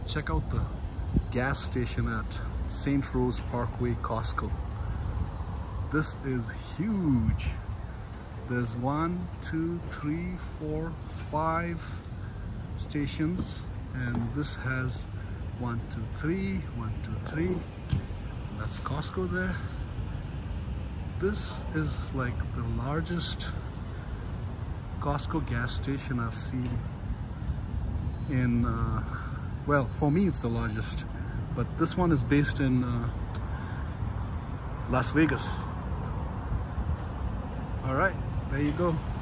Check out the gas station at St. Rose Parkway, Costco. This is huge. There's 1, 2, 3, 4, 5 stations, and this has 1, 2, 3, 1, 2, 3. That's Costco there. This is like the largest Costco gas station I've seen in, well, for me it's the largest, but this one is based in Las Vegas. All right, there you go.